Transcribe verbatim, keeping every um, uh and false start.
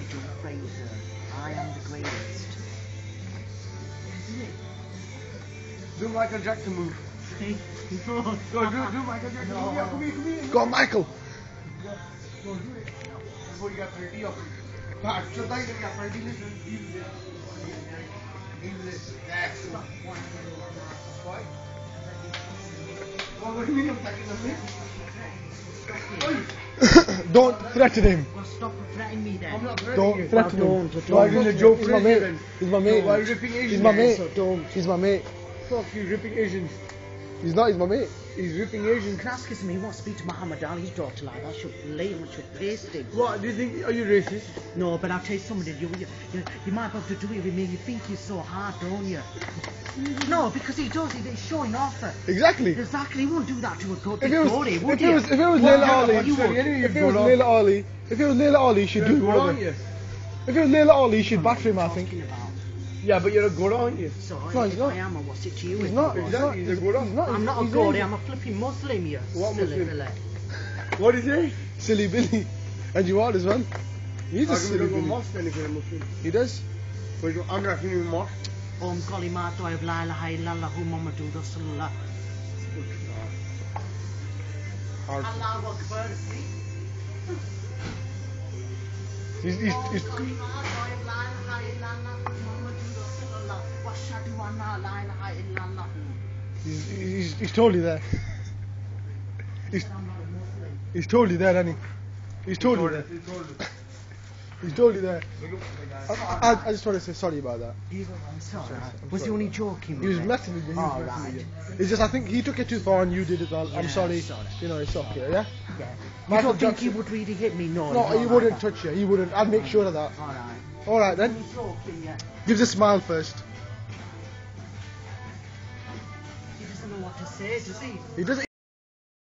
Joe Fraser. I am the greatest. Do Michael Jackson move. No. Go, do, do Michael Jackson No. move. Yeah, come here, come here. Go on, Michael. Go, go do it. Before you got thirty up. Back, so that you got thirty. Listen, use it. Use it. That's it. Why? Well, what do you mean I'm taking the mic? Don't threaten him. Well, stop threatening me then. I'm not threatening Don't you. threaten Well, him. don't, Why are don't. you joke? He's my mate. Then. He's my mate. No, why are you ripping Asians? He's my mate. So don't. He's my mate. Fuck you, ripping Asians. He's not. He's my mate. He's ripping Asians. Can I ask him, he wants to speak to Muhammad Ali's daughter like that, should lay him, should paste him. What, do you think, are you racist? No, but I'll tell you something, you, you, you, you might be able to do it with me, you think you're so hard, don't you? No, because he does, he's showing off it. Exactly. Exactly, he wouldn't do that to a good If it was, Tory, if would it you? was, if it was Well, Layla yeah, Ali, but you sorry, would. any of If you it was go on. Layla Ali, if it was Layla Ali, she'd do it You're a more good, than. aren't you? If it was Layla Ali, she'd batter him, I What are you think. talking about? Yeah, but you're a good, aren't you? So, No, if he's not. I am, or what's it to you? He's if not. I He's was? not. He's a He's good he's not. I'm not a he's Gordie, Asian. I'm a flipping Muslim, you What silly Muslim? Billy. What is he? Silly Billy. And you are as well. He's How a come you silly don't go Billy. mosque then if you're a Muslim? He does. But you- I'm not going to mosque. Om kalimat wa la ilaha illallah Muhammadur Rasulullah. Hard. Allahu Akbar. He's, he's, he's, he's, he's, he's totally there. He's, he's totally there, isn't he? He's totally there. He told us. He's totally there. Look up the guy. I, I, I just want to say sorry about that. Sorry. Was he only joking? He was with me? messing with you. He was Oh, messing right. with you. It's just I think he took it too far and you did it all. I'm Yeah, sorry. sorry. You know, it's okay, yeah? Yeah. You Michael don't think Jackson- he would really hit me? No. No, he's he not wouldn't like that. touch you. He wouldn't. I'd make sure of that. Alright. Alright then. He's joking, yeah. Give us a smile first. He doesn't know what to say, does he? He doesn't.